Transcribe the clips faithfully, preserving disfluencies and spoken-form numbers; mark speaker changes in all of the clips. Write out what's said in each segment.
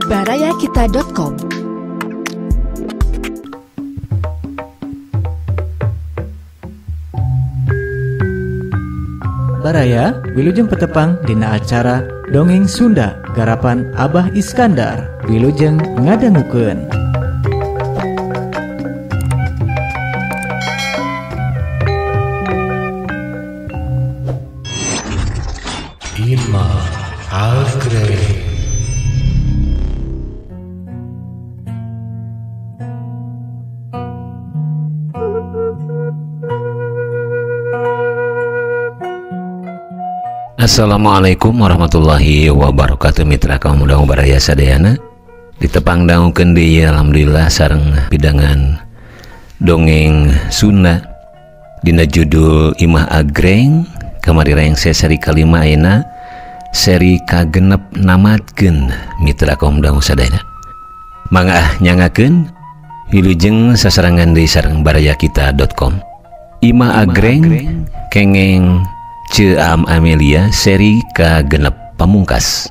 Speaker 1: barayakita dot com.
Speaker 2: Baraya wilujeng petepang dina acara Dongeng Sunda garapan Abah Iskandar. Wilujeng ngadangukeun.
Speaker 3: Ima Agreng.
Speaker 4: Assalamualaikum warahmatullahi wabarakatuh. Mitra kaum muda baraya sadayana ditepang dangukeun deui alhamdulillah sareng pidangan dongeng Sunda dina judul Imah Agreng. Kamari rengse seri kalima ayeuna seri kagenep namatkeun mitra kaum muda sadayana. Mangga nyangakeun wilujeng sasarangan deui sareng barayakita dot com. Imah Agreng kengeng Ce Am Amelia seri kagenep pamungkas.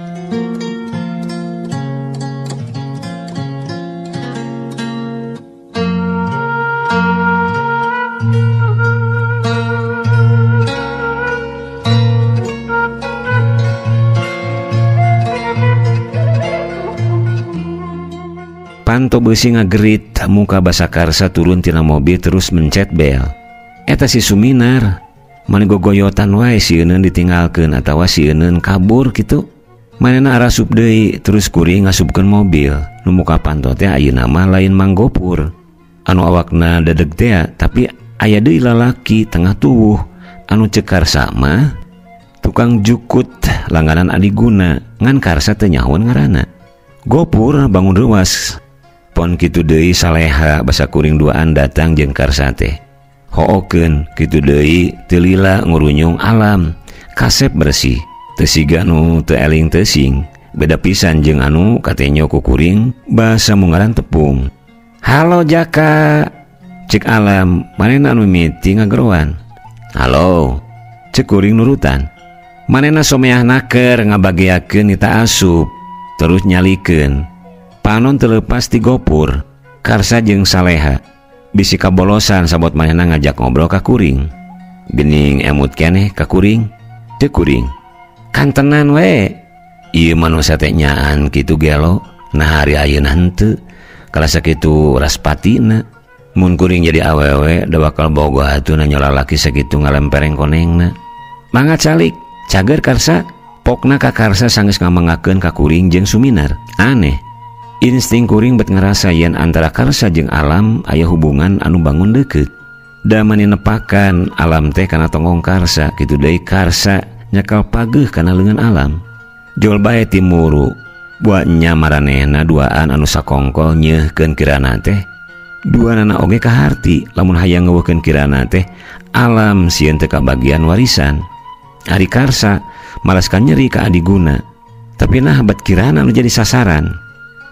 Speaker 4: Panto beusi ngagerit muka basa karsa turun tina mobil terus mencet bel. Eta si Suminar mani gogoyotan wae si euneun ditinggalkeun atawa si euneun kabur kitu. Manehna arasup deui terus kuring ngasupkeun mobil. Nu muka panto teh ayeuna mah lain Mang Gopur. Anu awakna dedeg teh tapi aya deui lalaki tengah tuwuh anu ceuk karsa mah tukang jukut langganan adiguna ngan karsa teu nyahoan ngaranna. Gopur bangun reuwas. Pon kitu deui Saleha basa kuring duaan datang jeung karsa teh. Hookeun kitu deui teu lila ngurunyung alam, kasep bersih, teu siga nu teu eling teusing. Beda pisan jeung anu katenyo ku kuring basa mungaran tepung. Halo Jaka, cek alam, manehna anu mimiti ngagerowan. Halo, cek kuring nurutan. Manehna someahna keur ngabagiakeun nita asup, terus nyalikeun. Panon teu leupas ti Gopur, karsa jeung Saleha. Bisi kabolosan sabot manehna ngajak ngobrol ka kuring. Geuning emut keneh ka kuring. Teu kuring. Kantenan we. Ieu manusia teh nyaan kitu gelo. Nah hari ayeuna henteu. Kala sakitu raspatina. Mun kuring jadi awewe da bakal boga atuh nanya lalaki sakitu ngalempereng konengna. Mangga calik, cager karsa. Pokna ka karsa sanggeus ngamangakeun ka kuring jeung Suminar. Aneh. Insting kuring bet ngerasa yen antara karsa jeung alam aya hubungan anu bangun deukeut. Da mani nepakan alam teh kana tonggong karsa, kitu deui karsa nyakal pageuh kana leungeun alam. Jol bae ti muru, buat nya maranehna duaan anu sakongkol nyeuhkeun kirana teh. Duanana oge kaharti lamun hayang ngeuweuhkeun kirana teh alam sieun teu kabagian warisan. Ari karsa malas ka nyeri ka adiguna, tapi nah bet kirana anu jadi sasaran.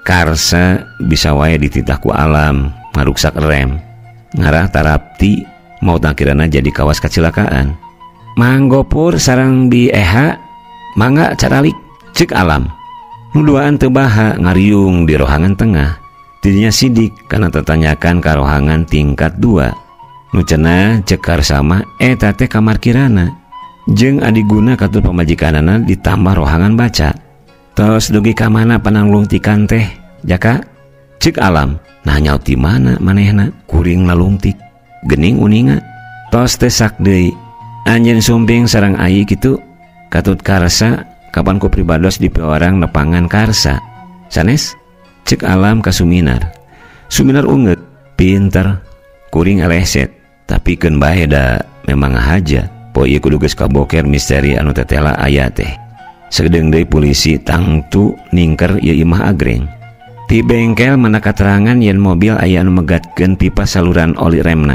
Speaker 4: Karsa bisa wae dititah ku alam ngaruksak rem ngarah tarapti mau tangkirana jadi kawas kecelakaan. Mang Gopur sareng Bi Eha mangga caralik cek alam. Nu duaan teu baha ngariung di rohangan tengah. Didinya sidik kana tetanyakan ka rohangan tingkat dua. Nu cenah cek karsa mah eta teh kamar kirana. Jeung adiguna katul pamajikanana ditambah rohangan baca. Tos dugi ka mana pananglungtikan teh Jaka? Cek alam. Nah nyaut di mana manehna? Kuring nalungtik. Gening uninga. Tos teh sak deui. Anjeun sumping sareng ayi kitu. Katut karsa kapan ku pribados di piorang nepangan karsa. Sanes? Cek alam ka Suminar. Suminar ungeut, pinter, kuring eleset. Tapi keun bae da memang haja. Po ieu kudu geus kaboker misteri anu tetela aya teh. Segedeung deui polisi tangtu ningker ieu Imah Agreng. Ti bengkel mana katerangan yen mobil aya anu megatkeun pipa saluran oli remna.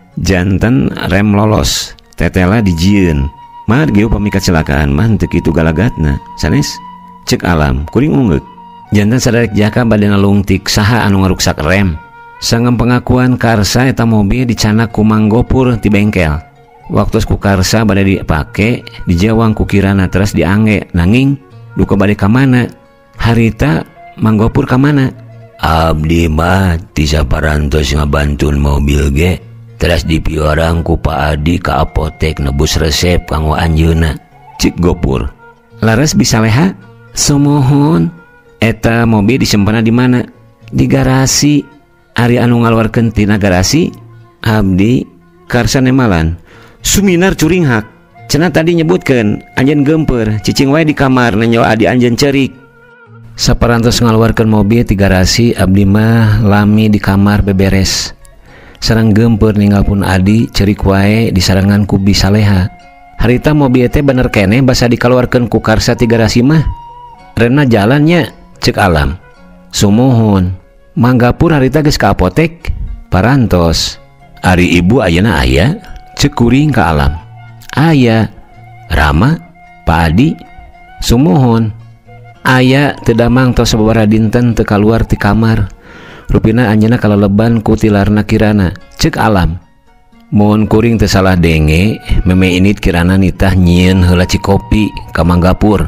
Speaker 4: Janten rem lolos, tetela dijieun. Margeu pamikat kecelakaan mah teu kitu galagatna. Sanes? Cek alam, kuring ungeut. Janten sadarek Jaka bade nalungtik saha anu ngaruksak rem. Sangem pengakuan karsa eta mobil dicanak ku Mang Gopur ti bengkel. Waktu ku karsa bade dipake dijawang ku kirana terus diangge nanging duka bade ka mana harita Manggopur ka mana? Abdi mah ti saparantos ngabantun mobil ge. Teras dipiorang ku Pak Adi ka apotek nebus resep kanggo anjeunna. Cik Gopur. Laras bisa leha? Sumohon. Eta mobil disimpanna di mana? Di garasi. Ari anu ngaluarkeun tina garasi? Abdi karsa nemalan. Suminar curing hak. Cenah tadi nyebutkeun anjeun gempeur, cicing wae di kamar nanyawa adi anjeun cerik. Saparantos ngaluarkeun mobil ti garasi, abdi mah lami di kamar beberes. Sareng gempeur ninggalpun adi cerik wae di sarangan ku Bisaleha. Harita mobil teh bener keneh basa dikaluarkeun ku karsa ti garasi mah. Rena jalannya, cek Alam. Sumohon. Manggapur harita geus ka apotek. Parantos. Ari ibu ayeuna aya? Cek kuring ka Alam. Aya. Rama, Pak Adi, sumohon. Aya teu damang tos sababaraha dinten teu kaluar ti kamar. Rupina anjeunna kaleleban ku tilarna kirana. Cek Alam. Mun kuring teu salah denge, meme init kirana nitah nyieun heula cikopi ka Manggapur.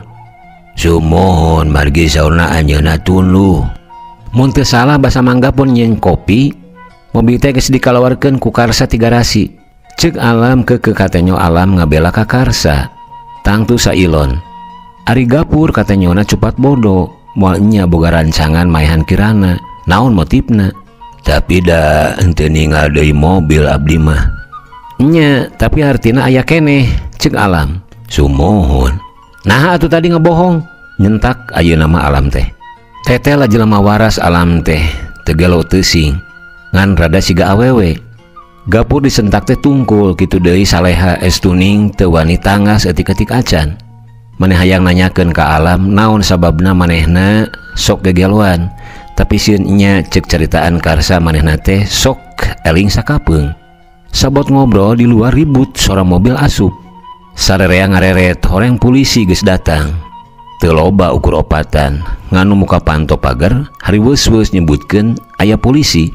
Speaker 4: Sumohon margi saurna anjeunna tuluh. Mun teu salah basa Manggapur nyieun kopi, mobil teh geus dikaluarkeun ku karsa ti garasi. Cek Alam ke katenyo Alam ngabela ka karsa. Tangtu sailon. Ari Gapur katanyona cepat bodoh. Moal nya boga rancangan maehan kirana. Naon motifna? Tapi da henteu ninggal deui mobil abdi mah. Nya, tapi artina aya keneh. Cek Alam. Sumohon. Nah atuh tadi ngebohong. Nyentak ayeuna mah Alam teh. Teteh lah jelema waras Alam teh. Teu gelo teuing. Ngan rada siga awewe. Gapur disentak teh tungkul kitu deui Saleha estuning teu wani tangas etik-etik acan. Maneh hayang nanyakeun ka Alam naon sababna manehna sok gegeluan, tapi sieun nya cek caritaan karsa manehna teh sok eling sakapeung. Sabot ngobrol di luar ribut suara mobil asup. Sarerea ngareret horeng polisi geus datang. Teu loba ukur opatan, nganu muka panto pagar hari weus-weus nyebutkeun aya polisi.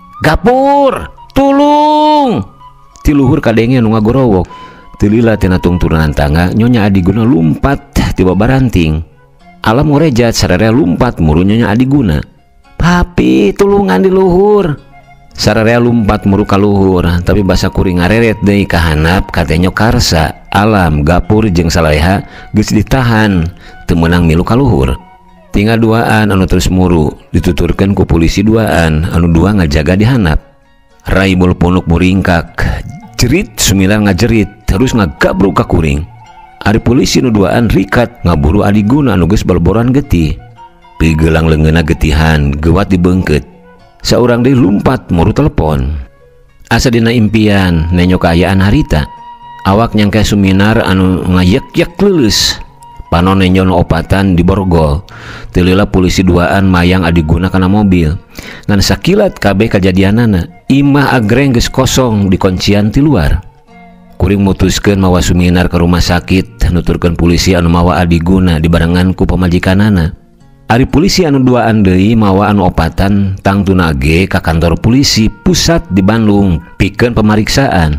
Speaker 4: Gapur! Tulung! Ti luhur kadenge anu ngagorowok. Teu lila tina tungturunan tangga nyonya Adiguna lumpat ti babaranting. Alam ngorejat sararea lumpat muru nyonya Adiguna. Papi tulungan di luhur. Sararea lumpat muru ka luhur, tapi basa kuring ngareret deui ka handap katenyo karsa. Alam, Gapur jeung Saleha geus ditahan teu meunang milu ka luhur. Tinggal duaan anu terus muru dituturkeun ku polisi duaan anu dua ngajaga di handap. Raibul punuk muringkak, jerit Suminar ngajerit terus ngagabruk ka kuring. Ari polisi nu duaan rikat ngaburu Adiguna anu geus balboran getih. Pigelang leungeunna getihan gewat dibeungkeut. Saurang deui lumpat muru telepon. Asa dina impian nenyo kaayaan harita. Awak nyangke Suminar anu ngayek-yek leuleus. Panon nenyo opatan di borgol. Teu lila polisi duaan mayang Adiguna kana mobil. Ngan sakilat kabeh kajadianana. Imah agreng geus kosong di kuncian ti luar. Kuring mutuskeun mawa Suminar ke rumah sakit, nuturkeun polisi anu mawa Adiguna dibarengan ku pamajikanana. Ari polisi anu duaan deui mawa anu opatan tangtuna ge ka kantor polisi pusat di Bandung pikeun pemeriksaan.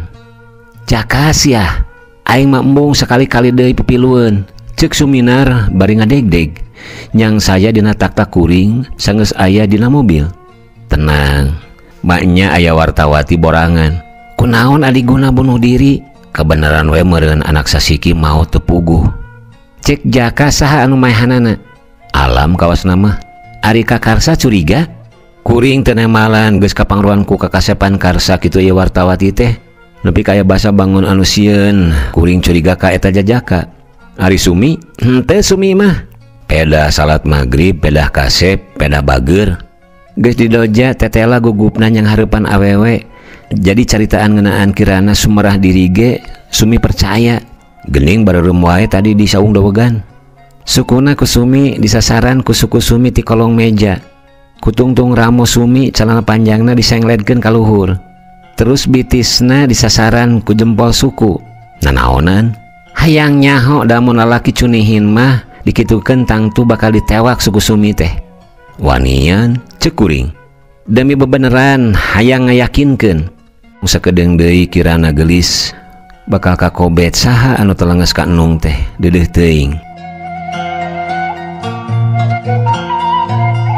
Speaker 4: Jakas ya, aing mah embung sakali-kali deui pipilueun. Cek Suminar bari ngadegdeg. Nyang saya dina tak-tak kuring sanggeus aya dina mobil. Tenang. Maknya aya wartawati borangan. Kunaon Adiguna bunuh diri? Kebenaran we meureun anak sasiki mau tepuguh. Cek Jaka saha anu maehanana? Alam kawas nama. Ari ka karsa curiga? Kuring teu nemalan geus kapangruan ku kakasepan karsa kitu ieu wartawati teh. Nepi kaya basa bangun anu sieun, kuring curiga ka eta Jaka. Ari Sumi? Henteu Sumi mah. Peda salat maghrib, peda kasep, peda bager. Geus di doja tetela gugupna yang hareupan awewe. Jadi caritaan ngeunaan kirana sumerah diri ge Sumi percaya. Gening bareureum wae tadi di saung dawegan. Sukuna ku Sumi disasaran ku suku Sumi ti kolong meja. Kutungtung ramo Sumi celana panjangna disengledkeun ka luhur. Terus bitisna disasaran ku jempol suku. Nanaonan? Hayang nyaho damun lalaki cunihin mah dikitukeun tangtu bakal ditewak suku Sumi teh. Wanian cek kuring. Demi bebeneran hayang ngayakinkeun. Sakedeung deui kirana gelis bakal kakobet saha anu telenges ka enung teh deudeuh teuing.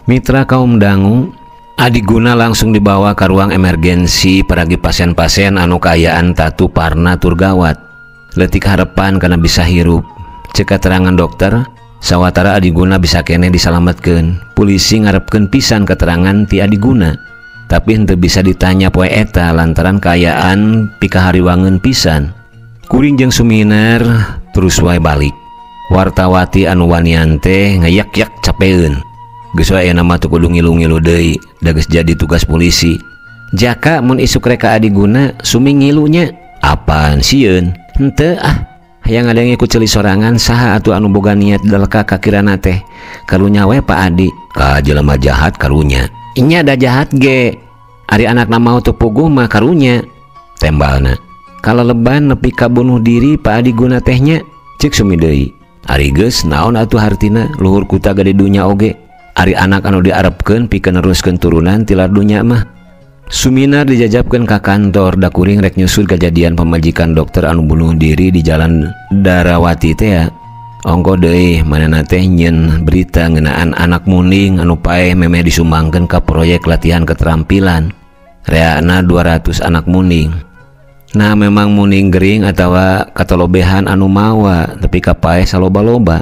Speaker 4: Mitra kaum dangu, Adiguna langsung dibawa ke ruang emergensi peragi pasien-pasien anu kayaan tatu parna tur gawat. Letik harapan karena bisa hirup. Cek keterangan dokter, sawatara Adiguna bisa kene disalametkeun. Polisi ngarepkeun pisan keterangan ti Adiguna, tapi henteu bisa ditanya poe eta lantaran kayaan pikahariwangeun pisan. Kuring jeung Suminar terus wae balik. Wartawati anu wanian teh ngayak-yak capeun. Geus wae nama teu kudu ngilu-ngilu deui, da geus jadi tugas polisi. Jaka mun isuk reka Adiguna sumi ngilunya, apaan sieun? Henteu ah, hayang ngadenge ku ceuli sorangan saha atuh anu boga niat daleka kakirana teh. Karunya we Pak Adi, ka jelema jahat karunya. Inya da jahat ge. Ari anakna mau teu puguh mah karunya. Tembalna. Kalau leban nepi ka bunuh diri Pak Adiguna tehnya, cek sumi deui. Ari geus naon atuh hartina luhur kuta gade dunya oge. Ari anak anu diarepkeun pikeun neruskeun turunan tilar dunya mah. Suminar dijajabkeun ka kantor da kuring rek nyusut kejadian pemajikan dokter anu bunuh diri di jalan Darawati teh ya. Ongko deui manehna teh nyeun berita ngeunaan anak muning anu paeh memeh disumbangkeun ka proyek latihan keterampilan. Reana dua ratus anak muning. Nah memang muning gering atawa katolobehan anu mawa tapi kapaeh saloba-loba.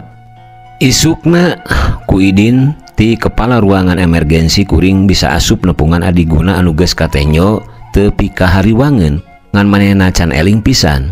Speaker 4: Isukna ku Idin ti kepala ruangan emergensi kuring bisa asup nepungan Adiguna anu geus katenyo teu pikahariwangeun ngan manehna can eling pisan.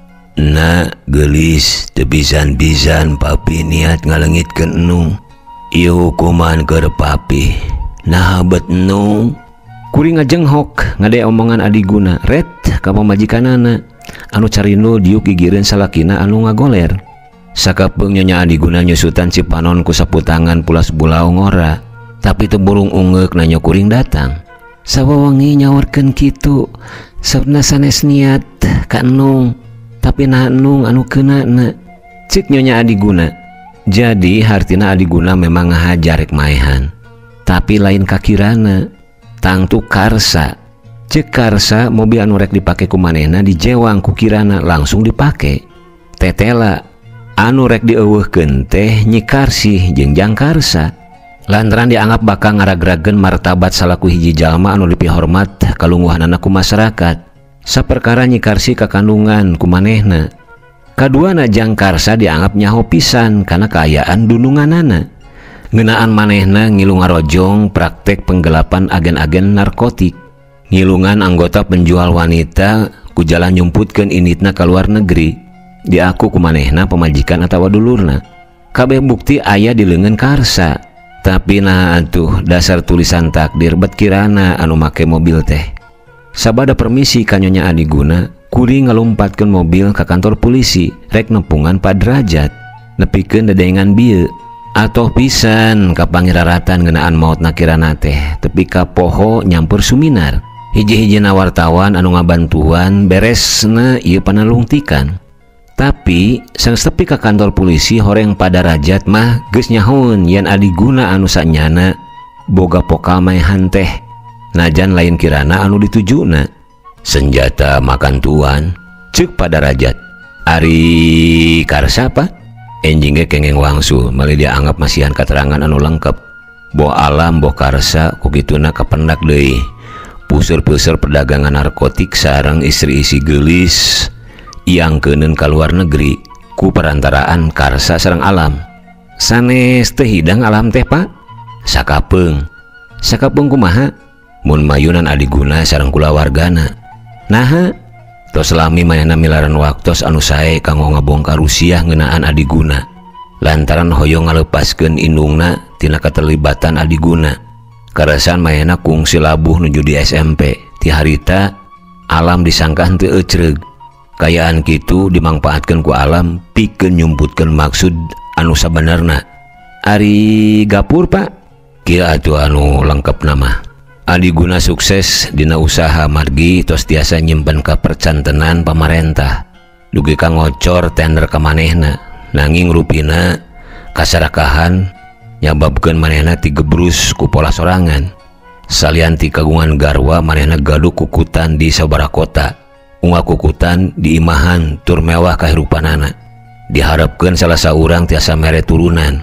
Speaker 4: Na gelis teu pisan-pisan papi niat ngalengitkeun enung. Ieu hukuman keur papi. Nah bet enung. Kuring ngajenghok ngade omongan Adiguna ret ka pamajikanana anu carindo diuk gigireun salakina anu ngagoler. Sakapeung nyonya Adiguna nyusutan Cipanon ku saputangan pulas bulau ngora, tapi teu burung ungeuk nanyo kuring datang. Sawawangi nyawarkeun kitu, sabna sanes niat ka enung, tapi nah enung anu keunana. Cik nyonya Adiguna. Jadi hartina Adiguna memang ngahajar rek maehan, tapi lain kakirana, tangtu karsa. Cek karsa mobil anu rek dipake ku manehna dijewang ku kirana langsung dipake. Tetela anu rek dieuweuhkeun teh Nyi Karsih jeung Jang Karsa lantaran dianggap bakal ngaragrageun martabat salaku hiji jalma anu dipihormat kalungguhanana ku masyarakat. Saperkara Nyi Karsih kakandungan ku manehna. Kaduana Jang Karsa dianggap nyaho pisan kana kaayaan dununganana. Ngeunaan manehna ngilu ngarojong praktek penggelapan agen-agen narkotik, ngilungan anggota penjual wanita ku jalan nyumputkeun initna ka luar negeri. Diaku ku manehna pemajikan atawa dulurna. Kabeh bukti aya di leungeun Karsa. Tapi nah atuh dasar tulisan takdir bet kirana anu make mobil teh. Sabada permisi ka Nyonya Adiguna, kuring ngalumpatkeun mobil ka kantor polisi rek nepungan Pak Derajat. Nepikeun dedengan bieu. Atoh pisan ka pangiraratan ngeunaan maotna kirana teh, tepi ka poho nyampur Suminar. Hiji-hijina wartawan anu ngabantuan beresna ieu panalungtikan. Tapi sang sepi ka kantor polisi horeng Pak Derajat mah geus nyahoun yen Adiguna anu sanyana boga pokal maehan teh. Najan lain kirana anu ditujuna. Senjata makan tuan, ceuk Pak Derajat. Ari Karsa Pak? Enjing ge kengeng wangsul mali dianggap masihan keterangan anu lengkap. Boh alam boh Karsa ku kituna kapendak deui. Puseur-puseur perdagangan narkotik sareng istri isi gelis yang keuneun ka luar negeri ku perantaraan Karsa sareng alam. Sanes teu hidang alam teh Pak? Sakapeung. Sakapeung kumaha? Mun mayunan Adiguna sareng kulawargana. Naha? Tos lami manehna milaran waktos anu sae kanggo ngabongkar Rusiah ngeunaan Adiguna. Lantaran hoyong ngalepaskeun indungna tina keterlibatan Adiguna. Karasan manehna kungsi labuh nuju di S M P. Ti harita alam disangka henteu ecreug. Kayaan kitu dimangpaatkeun ku alam pikeun nyumputkeun maksud anu sabenerna. Ari Gapur Pak? Kieu atuh anu lengkep nama. Adiguna sukses dina usaha margi tos tiasa nyimpen kapercantenan pamarentah. Dugi ka ngocor tender ka manehna. Nanging rupina kasarakahan nyababkeun manehna tigebrus ku pola sorangan. Salian ti kagungan garwa manehna gaduh kukutan di sabaraha kota. Unggah kukutan di imahan tur mewah kahirupanana. Diharapkeun salah saurang tiasa mere turunan.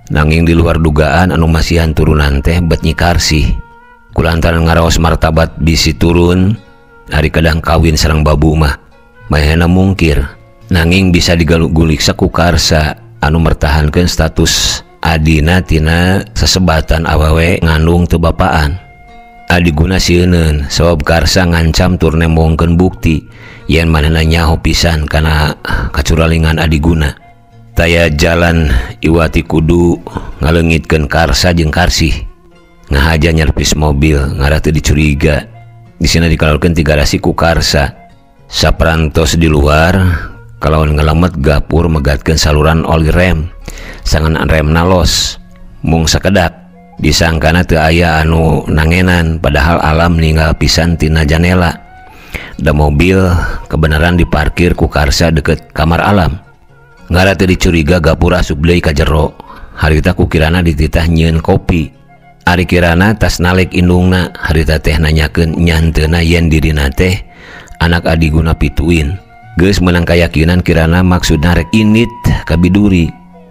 Speaker 4: Nanging di luar dugaan anu masihan turunan teh bet Nyi Karsih. Kulantaran ngaraos martabat bisi turun, hari kadang kawin sareng babu mah mayana mungkir. Nanging bisa digaluguliksa ku Karsa anu mertahankeun status adina tina sesebatan awewe ngandung teu bapaan. Adiguna sieun sabab Karsa ngancam tur nembongkeun bukti yen manehna nyaho pisan kana kacuralingan adiguna. Taya jalan Iwati kudu ngaleungitkeun Karsa jeung Karsih. Ngahaja nyerpis mobil ngara teu dicuriga. Di sini dikalorkeun ti garasi ku Karsa. Saperantos di luar kalawan ngalamet gapur megatkeun saluran oli rem. Sangan remna los. Mung sakedak disangkana teu aya anu nangenan padahal alam ninggal pisan tina janela. Da mobil kebenaran diparkir ku Karsa deket kamar alam. Ngara teu dicuriga gapur asup deui ka jero. Harita kukirana dititah nyieun kopi. Ari kirana tas nalek indungna, harita teh nanyakeun nyanteuna yen dirina teh anak adiguna pituin. Geus meunang kayakinan kirana maksudna rek init ka biduri.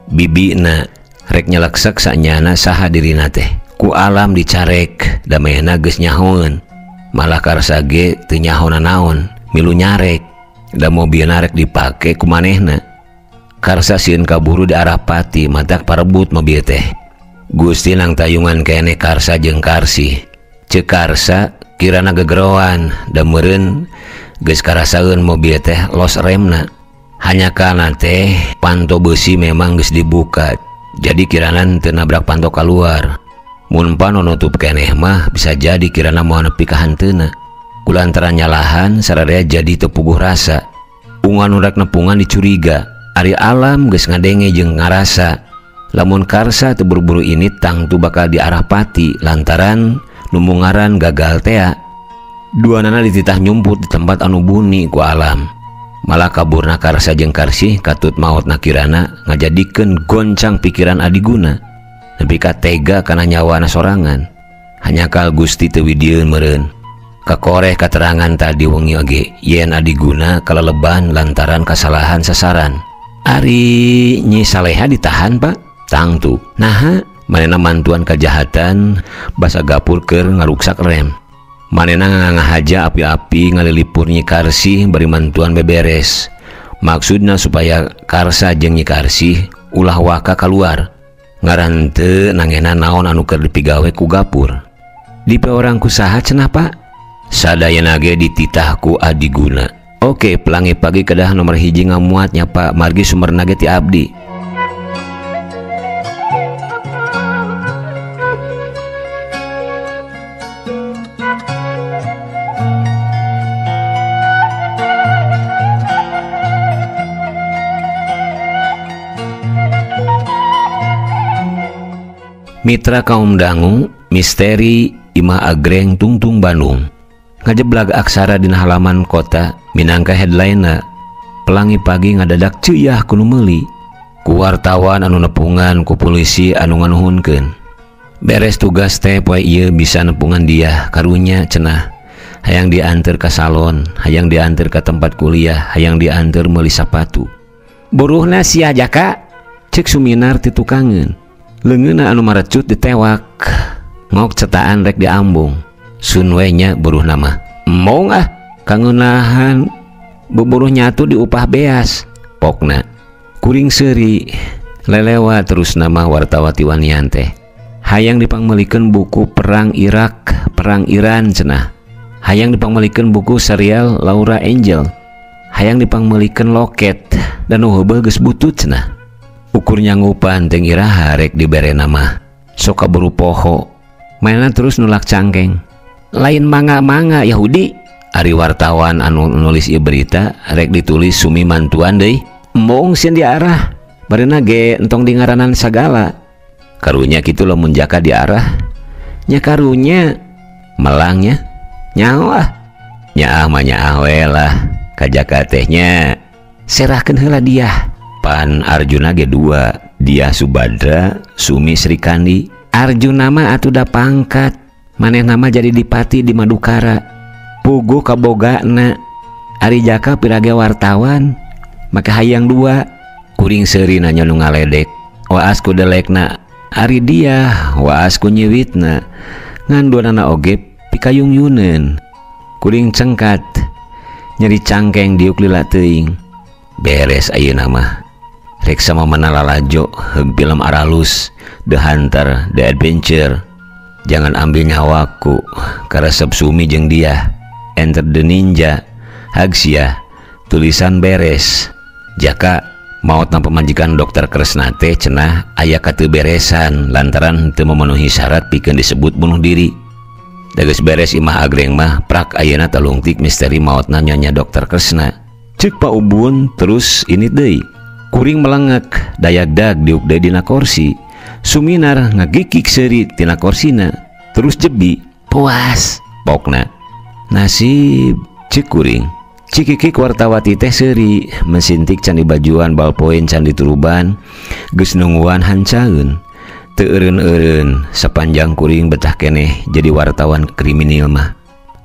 Speaker 4: Bibina rek nyeleksek sanyana saha dirina teh. Ku alam dicarek, da mayana geus nyahoeun. Malah Karsa ge teu nyahona naon, milu nyarek. Da mobilna rek dipake ku manehna. Karsa sieun kaburu di arah pati matak parebut mobil teh. Gusti nang tayungan kene Karsa jeung Karsih. Ceuk Karsa kirana gegeroan da meureun geus karasaeun mobil teh los remna. Hanya kana teh panto besi memang geus dibuka. Jadi kirana teu nabrak panto kaluar. Mun pano nutup keneh mah bisa jadi kirana moal nepi ka hanteuna. Kulantaran nyalahan sararea jadi teu puguh rasa. Ungan urak nepungan dicuriga. Ari alam geus ngadenge jeung ngarasa lamun Karsa teu buru-buru ini tangtu bakal diarah pati lantaran numungaran gagal tea. Duanana dititah nyumput di tempat anu buni ku alam. Malah kaburna Karsa jeung Karsih katut maotna kirana ngajadikeun goncang pikiran adiguna. Nepi ka tega kana nyawana sorangan. Hanya kal Gusti teu widieun meureun. Kakoreh katerangan tadi wengi oge yen adiguna kaleleban lantaran kasalahan sasaran. Ari Nyi Saleha ditahan pak tangtu naha manena mantuan kejahatan basa gapur keur ngaruksak rem. Manena ngahaja api-api ngalilipur Nyi Karsih bari mantuan beberes. Maksudna supaya Karsa jeung Nyi Karsih ulah waka keluar. Ngaran teu nangena naon anu keur dipigawe ku gapur. Dipe orang ku saha cenah pak? Sadayana ge dititah ku adiguna. Oke, pelangi pagi kedah nomor hiji ngamuatnya Pak margi sumberna ge ti abdi. Mitra kaum dangu, misteri Imah Agreng Tungtung Bandung. Ngajeblag aksara dina halaman kota minangka headline-na pelangi pagi ngadadak cuyah kuno meuli ku wartawan anu nepungan ku polisi anu nganuhunkeun. Beres tugas teh poe ieu bisa nepungan dia karunya cenah. Hayang diantar ka salon, hayang diantar ka tempat kuliah, hayang diantar meuli sapatu. Buruhna sia jaka cek Suminar ti tukangeun. Leungeunna anu marecut ditewak. Ngok cetaan rek diambung. Sunwe nya buruh nama mong ah kangunahan buburuh nyatu diupah beas pokna kuring seuri lelewa terus nama wartawati wanian teh hayang dipangmelikeun buku perang Irak perang Iran cenah hayang dipangmelikeun buku serial Laura Angel hayang dipangmelikeun loket dan heubeul geus butut cenah ukur nyanggupan teh iraha rek dibere nama sok kaburu poho mainan terus nulak cangkeng lain manga-manga Yahudi. Ari wartawan anu nulis ieu berita rek ditulis sumi mantuan deui embong sieun diarah barena ge entong dingaranan sagala karunya kitu lamun jaka diarah nya karunya melangnya nyaho ah nyaah mah nyaah we lah kajaka teh nya serahkeun heula dia pan Arjuna ge dua dia Subadra sumi Srikandi. Arjuna mah atuh da pangkat maneh nama jadi dipati di Madukara puguh kabogana ari jaka pirage wartawan maka hayang dua kuring seuri nanya nu ngaledek waas ku delekna Ari dia waas ku nyiwitna ngandunana oge pikayung yunen kuring cengkat nyeri cangkeng diuk lila teuing beres ayeuna mah rek sama mana lalajo heug film Aralus The Hunter The Adventure jangan ambil nyawaku karesep sumi jeung dia Enter the Ninja Hagsia tulisan beres jaka maut na pemajikan dokter Kresna teh cenah aya kateu beresan lantaran teu memenuhi syarat pikeun disebut bunuh diri. Da geus beres imah agreng mah prak ayeuna talungtik misteri mautna nyonya dokter Kresna. Ceuk Pak Ubun terus ini deui. Kuring melengek dayagdag diuk deui dina kursi. Suminar ngagikik seuri tina korsina terus jebi puas pokna. Nasib ceuk kuring. Cikikik wartawati teh seuri mesintik candi bajuan balpoin candi turuban geus nungguan hancaeun teu eureun-eureun sapanjang kuring betah keneh jadi wartawan kriminal mah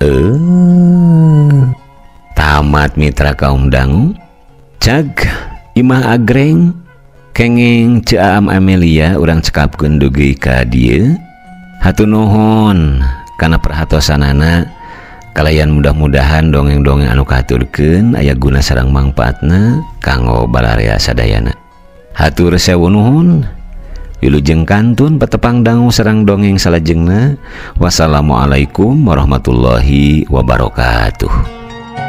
Speaker 4: eh tamat mitra kaum dangu cag imah agreng kengeng Caam Amelia urang cekapkeun dugi ka dieu hatur nuhun kana perhatosanana. Kalayan mudah-mudahan dongeng-dongeng anu katurkeun aya guna sareng mangpaatna kanggo balarea sadayana. Hatur sewu nuhun. Wilujeng kantun petepang dangu sareng dongeng salajengna. Wassalamualaikum warahmatullahi wabarakatuh.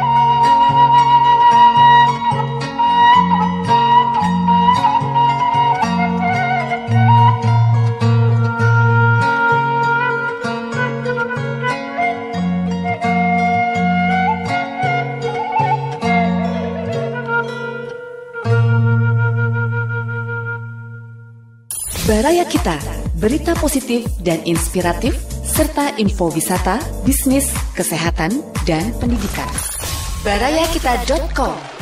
Speaker 1: Baraya Kita, berita positif dan inspiratif, serta info wisata, bisnis, kesehatan, dan pendidikan. baraya kita dot com